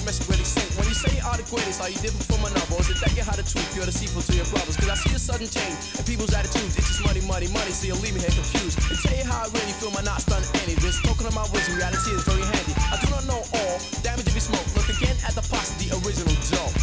message really sink. When you say you are the greatest, are you different from another? Or is it that you hide the truth, you're deceitful to your brothers? Cause I see a sudden change in people's attitudes. It's just money, money, money, so you'll leave me here confused. And tell you how I really feel, my not done any of this. Talking of my wisdom, reality is very handy. I do not know all, damage if you smoke. Look again at the pasta, the original dough.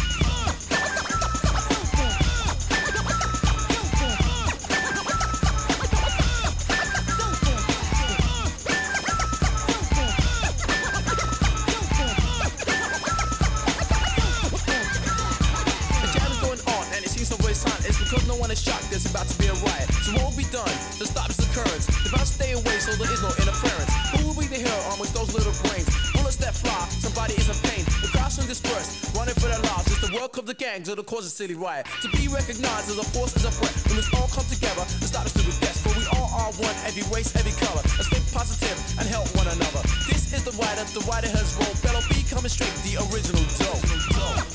It's because no one is shocked there's about to be a riot. So what will be done to stop this occurrence? If I stay away so there is no interference, who will be the hero amongst those little brains? Bullets that fly, somebody is in pain. The crowds soon disperse, running for their lives. It's the work of the gangs that'll cause a city riot. To be recognized as a force, as a threat. When let's all come together to stop this stupid death. For we all are one, every race, every color. Let's think positive and help one another. This is the writer has rolled. Bellow B coming straight, the original dough.